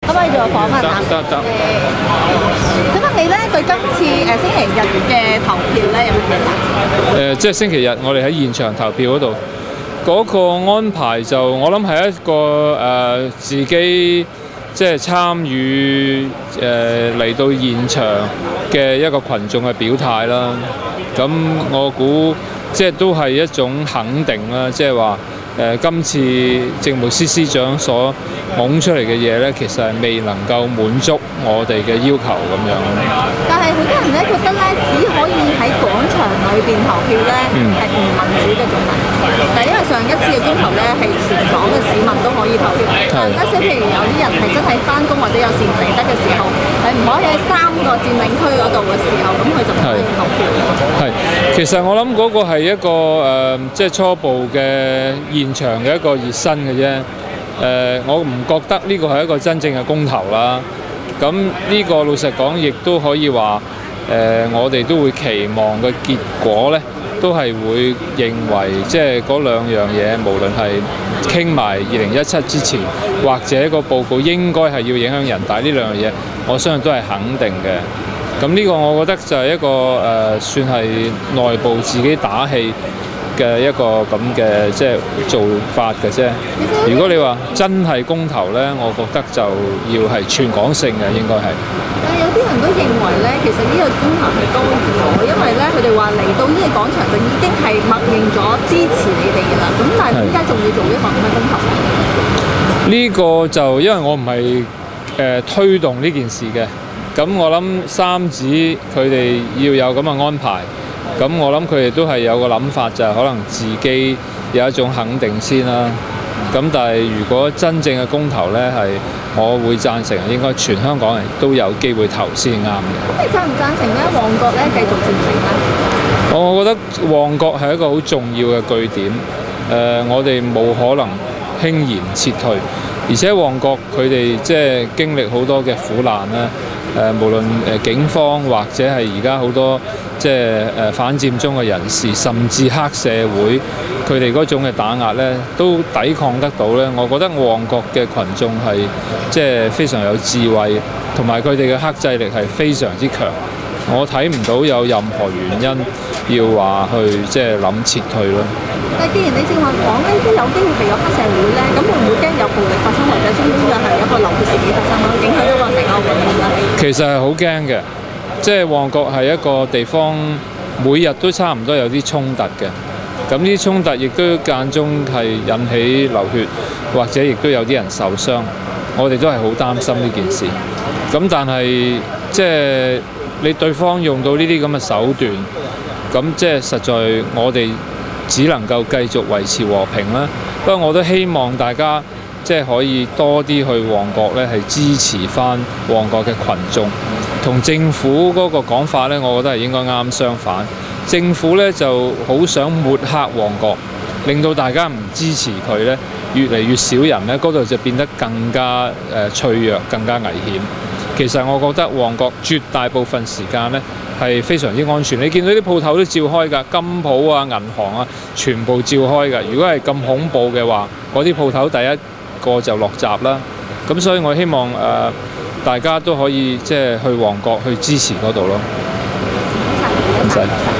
可唔可以做個訪問啊？ 得。 請問你咧對今次星期日嘅投票咧有乜嘢睇？ 即係星期日我哋喺現場投票嗰度，嗰個安排就我諗係一個自己即係參與嚟到現場嘅一個群眾嘅表態啦。咁我估即係都係一種肯定啦，即係話今次政務司司長所拱出嚟嘅嘢咧，其實係未能夠滿足我哋嘅要求咁樣。 但係好多人咧覺得咧，只可以喺廣場裏邊投票咧，係唔民主嘅做法。但係因為上一次嘅公投咧，係全港嘅市民都可以投票。但係譬如有啲人係真係翻工或者有事唔嚟得嘅時候，係唔可以喺3個佔領區嗰度嘅時候，咁佢就唔可以投票。 係，其實我諗嗰個係一個即係初步嘅現場嘅一個熱身嘅啫。我唔覺得呢個係一個真正嘅公投啦。咁呢個老實講，亦都可以話我哋都會期望嘅結果呢，都係會認為即係嗰兩樣嘢，無論係傾埋2017之前，或者個報告應該係要影響人大呢兩樣嘢，我相信都係肯定嘅。咁呢個我覺得就係一個算係內部自己打氣嘅一個咁嘅即係做法嘅啫。如果你話真係公投呢，我覺得就要係全港性嘅，應該係。 但係有啲人都認為呢，其實呢個公投係多餘咗，因為呢，佢哋話嚟到呢個廣場就已經係默認咗支持你哋㗎啦。咁但係點解仲要做一個咁嘅公投呢？ 呢個就因為我唔係推動呢件事嘅。咁我諗三子佢哋要有咁嘅安排，咁我諗佢哋都係有個諗法，就係可能自己有一種肯定先啦。咁但係如果真正嘅公投呢，係我會贊成應該全香港人都有機會投先啱嘅。 咁你贊唔贊成呢？旺角呢繼續佔領呢？ 我覺得旺角係一個好重要嘅據點，我哋冇可能輕言撤退，而且旺角佢哋即係經歷好多嘅苦難啦。無論警方或者係而家好多即係反佔中嘅人士，甚至黑社會，佢哋嗰種嘅打壓呢，都抵抗得到呢。我覺得旺角嘅群眾係即係非常有智慧，同埋佢哋嘅克制力係非常之強。我睇唔到有任何原因要話去即係諗撤退咯。 但係既然你正話講呢，都有機會係有黑社會呢，咁會唔會驚有暴力發生，或者終於係一個流血事件發生咯，影響到個成個運動咧？其實係好驚嘅， 即係旺角係一個地方，每日都差唔多有啲衝突嘅。咁呢啲衝突亦都間中係引起流血，或者亦都有啲人受傷。我哋都係好擔心呢件事。咁但係即係你對方用到呢啲咁嘅手段，咁即係實在我哋只能夠繼續維持和平啦。不過我都希望大家即係可以多啲去旺角咧，係支持翻旺角嘅群眾。同政府嗰個講法咧，我覺得係應該啱相反。政府咧就好想抹黑旺角，令到大家唔支持佢咧，越嚟越少人咧，嗰度就變得更加脆弱，更加危險。其實我覺得旺角絕大部分時間咧係非常之安全。你見到啲鋪頭都照開㗎，金鋪啊、銀行啊，全部照開㗎。如果係咁恐怖嘅話，嗰啲鋪頭第一個就落閘啦。咁所以我希望大家都可以即係去旺角去支持嗰度咯。唔使。